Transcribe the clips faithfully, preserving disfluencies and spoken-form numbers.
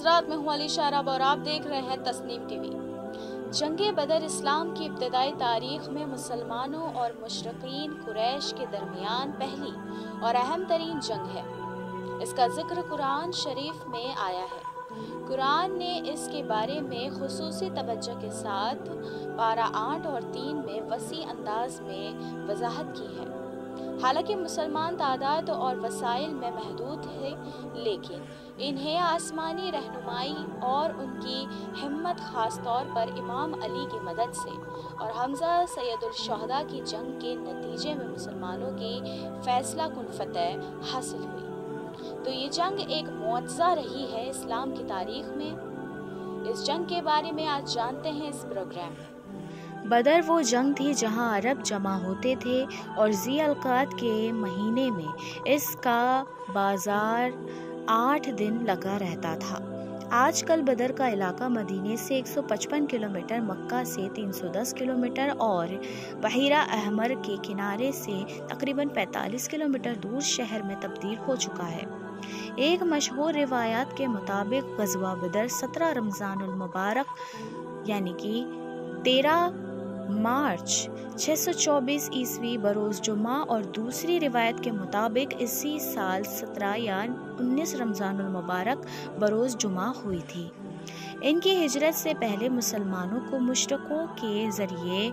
حضرات، میں ہوں علی شارب اور آپ دیکھ رہے ہیں تسنیم ٹی وی۔ جنگ بدر اسلام کی ابتدائی تاریخ میں مسلمانوں اور مشرکین قریش کے درمیان پہلی اور اہم ترین جنگ ہے۔ اس کا ذکر قرآن شریف میں آیا ہے۔ قرآن نے اس کے بارے میں خصوصی توجہ کے ساتھ پارہ آٹھ اور تین میں وسیع انداز میں وضاحت کی ہے۔ حالانکہ مسلمان تعداد اور وسائل میں محدود تھے، لیکن انہیں آسمانی رہنمائی اور ان کی ہمت خاص طور پر امام علی کی مدد سے اور حمزہ سید الشہداء کی جنگ کے نتیجے میں مسلمانوں کی فیصلہ کن فتح حاصل ہوئی۔ تو یہ جنگ ایک معجزہ رہی ہے اسلام کی تاریخ میں۔ اس جنگ کے بارے میں آج جانتے ہیں اس پروگرام میں۔ بدر وہ جنگ تھی جہاں عرب جمع ہوتے تھے اور ذی القعدہ کے مہینے میں اس کا بازار آٹھ دن لگا رہتا تھا۔ آج کل بدر کا علاقہ مدینے سے ایک سو پچپن کلومیٹر، مکہ سے تین سو دس کلومیٹر اور بحیرہ احمر کے کنارے سے تقریباً پینتالیس کلومیٹر دور شہر میں تبدیل ہو چکا ہے۔ ایک مشہور روایات کے مطابق غزوہ بدر سترہ رمضان المبارک یعنی کہ تیرہ مارچ چھ سو چوبیس عیسوی بروز جمعہ اور دوسری روایت کے مطابق اسی سال سترہ یا انیس رمضان المبارک بروز جمعہ ہوئی تھی۔ ان کی ہجرت سے پہلے مسلمانوں کو مشرکوں کے ذریعے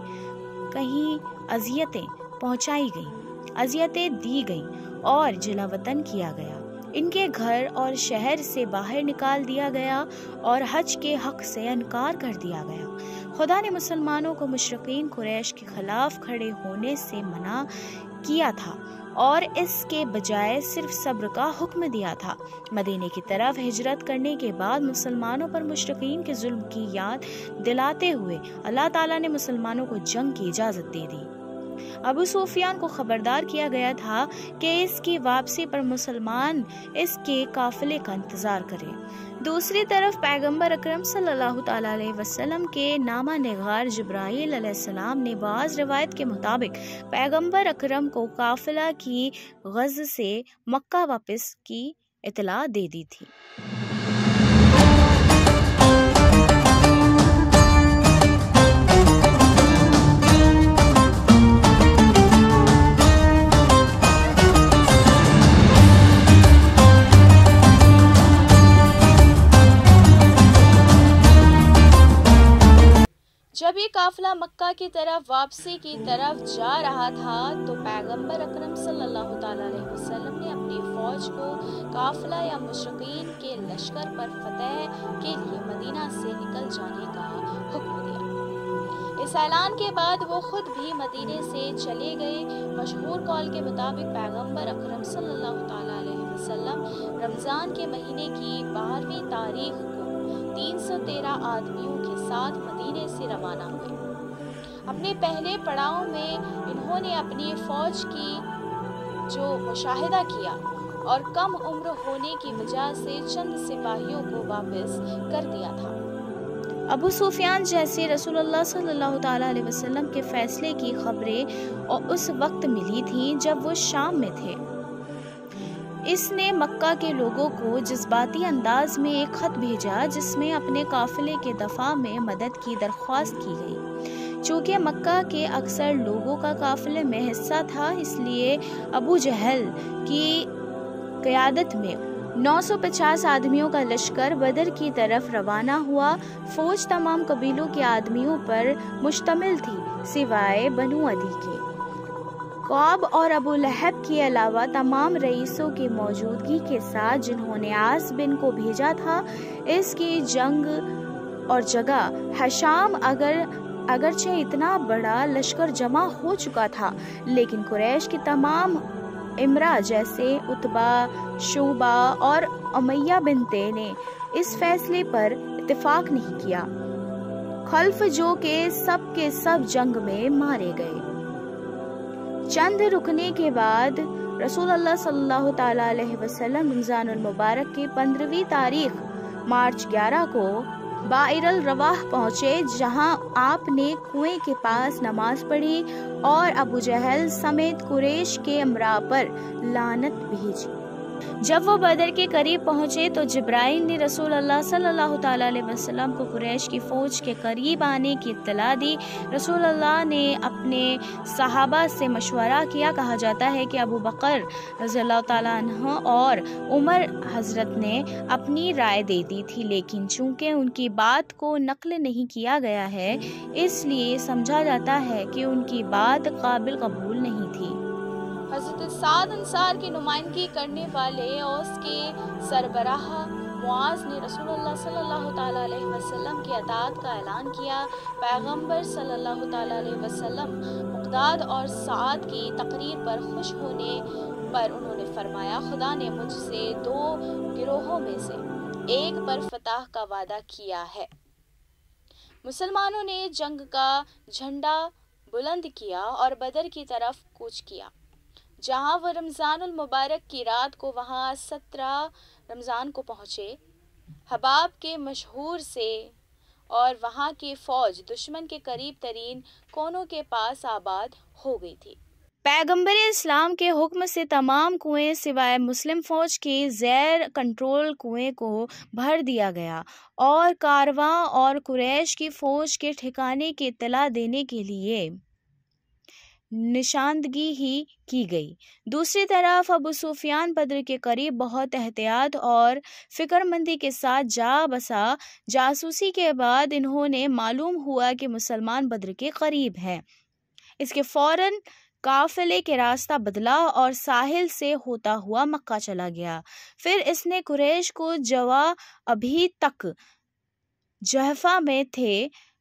کہیں اذیتیں پہنچائی گئیں، اذیتیں دی گئیں اور جلا وطن کیا گیا۔ ان کے گھر اور شہر سے باہر نکال دیا گیا اور حج کے حق سے انکار کر دیا گیا۔ خدا نے مسلمانوں کو مشرکین قریش کے خلاف کھڑے ہونے سے منع کیا تھا اور اس کے بجائے صرف صبر کا حکم دیا تھا۔ مدینے کی طرف ہجرت کرنے کے بعد مسلمانوں پر مشرکین کے ظلم کی یاد دلاتے ہوئے اللہ تعالیٰ نے مسلمانوں کو جنگ کی اجازت دے دی۔ ابو سفیان کو خبردار کیا گیا تھا کہ اس کی واپسی پر مسلمان اس کے قافلے کا انتظار کریں۔ دوسری طرف پیغمبر اکرم صلی اللہ تعالیٰ علیہ وسلم کے نامہ نگار جبرائیل علیہ السلام نے بعض روایت کے مطابق پیغمبر اکرم کو قافلہ کی غزو سے مکہ واپس کی اطلاع دے دی تھی۔ جب یہ قافلہ مکہ کی طرف واپسی کی طرف جا رہا تھا تو پیغمبر اکرم صلی اللہ تعالیٰ علیہ وسلم نے اپنی فوج کو قافلہ یا مشرکین کے لشکر پر فتح کے لیے مدینہ سے نکل جانے کا حکم دیا۔ اس اعلان کے بعد وہ خود بھی مدینے سے چلے گئے۔ مشہور قول کے مطابق پیغمبر اکرم صلی اللہ تعالیٰ علیہ وسلم رمضان کے مہینے کی بارہویں تاریخ کو تین سو تیرہ آدمیوں کے ساتھ مدینے سے روانہ ہوئے۔ اپنے پہلے پڑاؤ میں انہوں نے اپنی فوج کی جو مشاہدہ کیا اور کم عمر ہونے کی وجہ سے چند سپاہیوں کو واپس کر دیا تھا۔ ابو سفیان جیسے رسول اللہ صلی اللہ تعالیٰ علیہ وسلم کے فیصلے کی خبریں اس وقت ملی تھیں جب وہ شام میں تھے۔ اس نے مکہ کے لوگوں کو جذباتی انداز میں ایک خط بھیجا جس میں اپنے قافلے کے دفاع میں مدد کی درخواست کی گئی۔ چونکہ مکہ کے اکثر لوگوں کا قافلے میں حصہ تھا، اس لیے ابو جہل کی قیادت میں نو سو پچاس آدمیوں کا لشکر بدر کی طرف روانہ ہوا۔ فوج تمام قبیلوں کے آدمیوں پر مشتمل تھی سوائے بنو عدی کے۔ کعب اور ابو لہب کے علاوہ تمام رئیسوں کی موجودگی کے ساتھ جنہوں نے عاص بن کو بھیجا تھا۔ اس کی جنگ اور جگہ حشام اگر اگرچہ اتنا بڑا لشکر جمع ہو چکا تھا، لیکن قریش کی تمام امراء جیسے عتبہ، شعبہ اور امیہ بنتے نے اس فیصلے پر اتفاق نہیں کیا، خلف جو کہ سب کے سب جنگ میں مارے گئے۔ چند رکنے کے بعد رسول اللہ صلی اللہ تعالیٰ علیہ وسلم رمضان المبارک کی پندرہویں تاریخ مارچ گیارہ کو بئر الرواح پہنچے، جہاں آپ نے کنویں کے پاس نماز پڑھی اور ابو جہل سمیت قریش کے امراء پر لعنت بھیجی۔ जब वो बदर के करीब पहुंचे तो जिब्राइल ने रसूल अल्लाह सल्लल्लाहु ताला अलैहि वसल्लम को कुरैश की फ़ौज के करीब आने की इत्तला दी। रसूल अल्लाह ने अपने सहाबा से मशवरा किया। कहा जाता है कि अबू बकर रज़ियल्लाहु ताला अन्हु और उमर हज़रत ने अपनी राय दे दी थी, लेकिन चूंकि उनकी बात को नकल नहीं किया गया है, इसलिए समझा जाता है कि उनकी बात काबिल कबूल नहीं थी। हज़रत साद अंसार की नुमाइंदगी करने वाले औस के सरबराह मुआज़ ने रसूलुल्लाह सल्लल्लाहु ताला अलैहि वसल्लम की अताअत का ऐलान किया। पैगंबर सल्लल्लाहु ताला अलैहि वसल्लम मुक़दाद और साद की तकरीर पर खुश होने पर उन्होंने फरमाया, खुदा ने मुझसे दो गिरोहों में से एक पर फतह का वादा किया है। मुसलमानों ने जंग का झंडा बुलंद किया और बदर की तरफ कूच किया। जहां वो रमज़ानुल मुबारक की रात को वहां सत्रह रमज़ान को पहुंचे, हबाब के मशहूर से और वहां की फौज दुश्मन के करीब तरीन कोनों के पास आबाद हो गई थी। पैगंबर इस्लाम के हुक्म से तमाम कुएं सिवाय मुस्लिम फौज के ज़ैर कंट्रोल कुएं को भर दिया गया और कारवां और कुरैश की फौज के ठिकाने की इत्तला देने के लिए निशानदगी ही की गई। दूसरी तरफ अबू सुफियान बद्र के करीब बहुत एहतियात और फिक्रमंदी के साथ जा बसा। जासूसी के बाद इन्होंने मालूम हुआ कि मुसलमान बद्र के करीब हैं। इसके फौरन काफिले के रास्ता बदला और साहिल से होता हुआ मक्का चला गया। फिर इसने कुरैश को जवा अभी तक जहफा में थे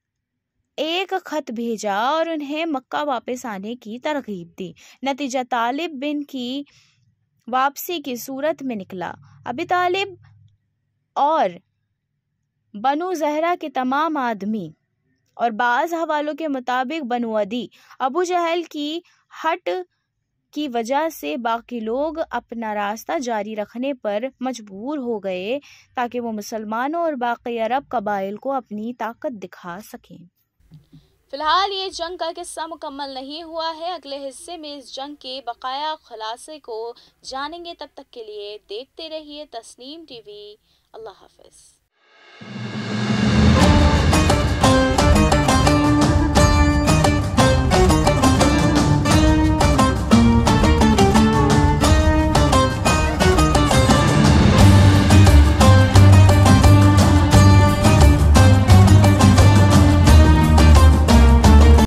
एक खत भेजा और उन्हें मक्का वापस आने की तरगीब दी। नतीजा तालिब बिन की वापसी की सूरत में निकला। अबी तालिब और बनु जहरा के तमाम आदमी और बाज़ हवालों के मुताबिक बनु अदी, अबू जहल की हट की वजह से बाकी लोग अपना रास्ता जारी रखने पर मजबूर हो गए ताकि वो मुसलमानों और बाकी अरब कबाइल को अपनी ताकत दिखा सकें। फिलहाल ये जंग का किस्सा मुकम्मल नहीं हुआ है। अगले हिस्से में इस जंग के बकाया खुलासे को जानेंगे। तब तक के लिए देखते रहिए तस्नीम टीवी। अल्लाह हाफ़िज़।